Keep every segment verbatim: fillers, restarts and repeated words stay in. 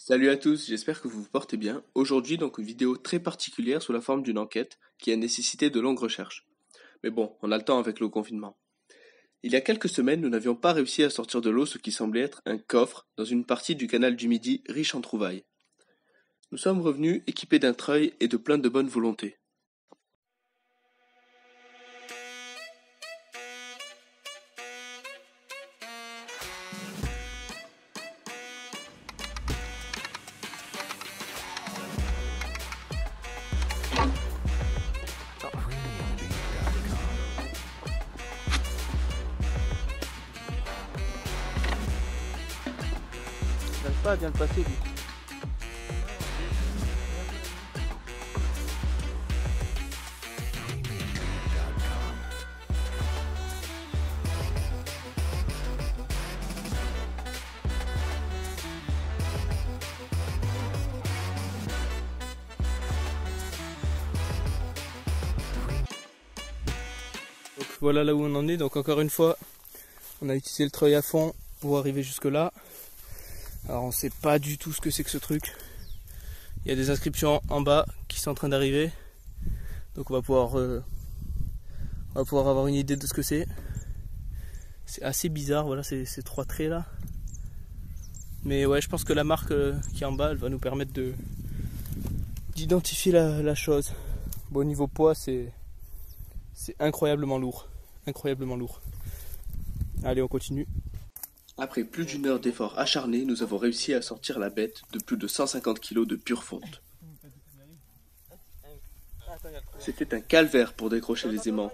Salut à tous, j'espère que vous vous portez bien. Aujourd'hui, donc une vidéo très particulière sous la forme d'une enquête qui a nécessité de longues recherches. Mais bon, on a le temps avec le confinement. Il y a quelques semaines, nous n'avions pas réussi à sortir de l'eau ce qui semblait être un coffre dans une partie du canal du Midi riche en trouvailles. Nous sommes revenus équipés d'un treuil et de plein de bonne volonté. J'arrive pas à bien le passer lui. Donc voilà là où on en est, donc encore une fois on a utilisé le treuil à fond pour arriver jusque là. Alors on sait pas du tout ce que c'est que ce truc. Il y a des inscriptions en bas qui sont en train d'arriver. Donc on va pouvoir euh, on va pouvoir avoir une idée de ce que c'est. C'est assez bizarre, voilà ces, ces trois traits là. Mais ouais, je pense que la marque euh, qui est en bas, elle va nous permettre de d'identifier la, la chose. Bon, au niveau poids, c'est c'est incroyablement lourd. Incroyablement lourd. Allez, on continue. Après plus d'une heure d'efforts acharnés, nous avons réussi à sortir la bête de plus de cent cinquante kilos de pure fonte. C'était un calvaire pour décrocher les aimants.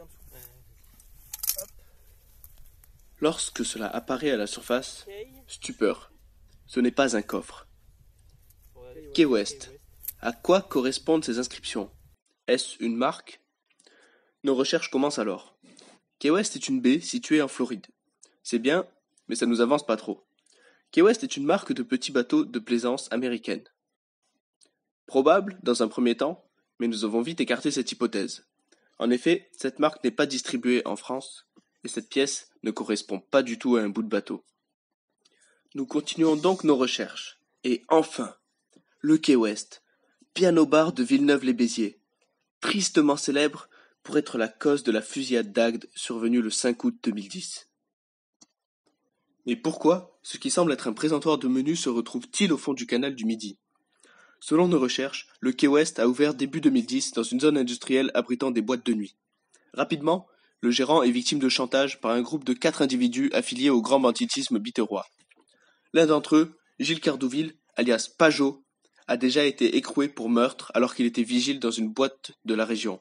Lorsque cela apparaît à la surface, stupeur. Ce n'est pas un coffre. Key West. À quoi correspondent ces inscriptions? Est-ce une marque? Nos recherches commencent alors. Key West est une baie située en Floride. C'est bien, mais ça nous avance pas trop. Key West est une marque de petits bateaux de plaisance américaine. Probable, dans un premier temps, mais nous avons vite écarté cette hypothèse. En effet, cette marque n'est pas distribuée en France, et cette pièce ne correspond pas du tout à un bout de bateau. Nous continuons donc nos recherches. Et enfin, le Key West, piano bar de Villeneuve-les-Béziers, tristement célèbre pour être la cause de la fusillade d'Agde survenue le cinq août deux mille dix. Mais pourquoi ce qui semble être un présentoir de menus se retrouve-t-il au fond du canal du Midi? Selon nos recherches, le Key West a ouvert début deux mille dix dans une zone industrielle abritant des boîtes de nuit. Rapidement, le gérant est victime de chantage par un groupe de quatre individus affiliés au grand banditisme biterrois. L'un d'entre eux, Gilles Cardouville, alias Pajot, a déjà été écroué pour meurtre alors qu'il était vigile dans une boîte de la région.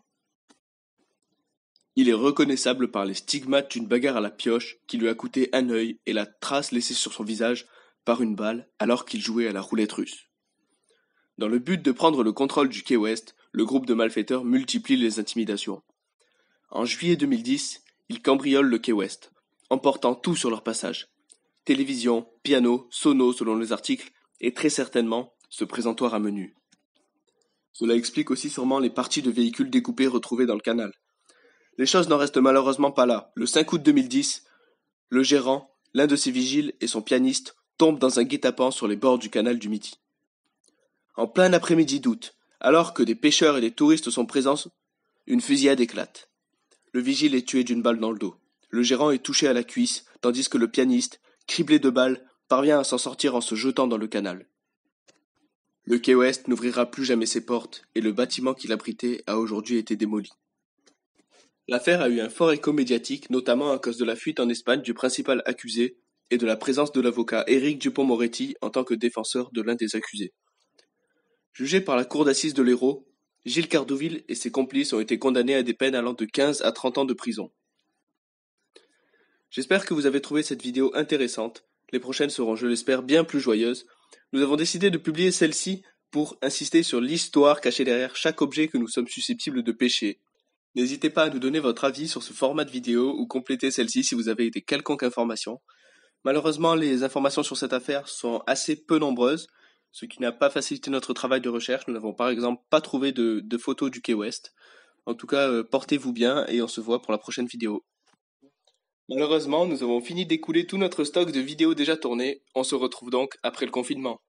Il est reconnaissable par les stigmates d'une bagarre à la pioche qui lui a coûté un œil et la trace laissée sur son visage par une balle alors qu'il jouait à la roulette russe. Dans le but de prendre le contrôle du Key West, le groupe de malfaiteurs multiplie les intimidations. En juillet deux mille dix, ils cambriolent le Key West, emportant tout sur leur passage. Télévision, piano, sono selon les articles, et très certainement ce présentoir à menu. Cela explique aussi sûrement les parties de véhicules découpées retrouvées dans le canal. Les choses n'en restent malheureusement pas là. Le cinq août deux mille dix, le gérant, l'un de ses vigiles et son pianiste tombent dans un guet-apens sur les bords du canal du Midi. En plein après-midi d'août, alors que des pêcheurs et des touristes sont présents, une fusillade éclate. Le vigile est tué d'une balle dans le dos. Le gérant est touché à la cuisse, tandis que le pianiste, criblé de balles, parvient à s'en sortir en se jetant dans le canal. Le Key West n'ouvrira plus jamais ses portes et le bâtiment qui l'abritait a aujourd'hui été démoli. L'affaire a eu un fort écho médiatique, notamment à cause de la fuite en Espagne du principal accusé et de la présence de l'avocat Éric Dupond-Moretti en tant que défenseur de l'un des accusés. Jugé par la cour d'assises de l'Hérault, Gilles Cardouville et ses complices ont été condamnés à des peines allant de quinze à trente ans de prison. J'espère que vous avez trouvé cette vidéo intéressante. Les prochaines seront, je l'espère, bien plus joyeuses. Nous avons décidé de publier celle-ci pour insister sur l'histoire cachée derrière chaque objet que nous sommes susceptibles de pêcher. N'hésitez pas à nous donner votre avis sur ce format de vidéo ou compléter celle-ci si vous avez des quelconques informations. Malheureusement, les informations sur cette affaire sont assez peu nombreuses, ce qui n'a pas facilité notre travail de recherche. Nous n'avons par exemple pas trouvé de, de photos du Key West. En tout cas, euh, portez-vous bien et on se voit pour la prochaine vidéo. Malheureusement, nous avons fini d'écouler tout notre stock de vidéos déjà tournées. On se retrouve donc après le confinement.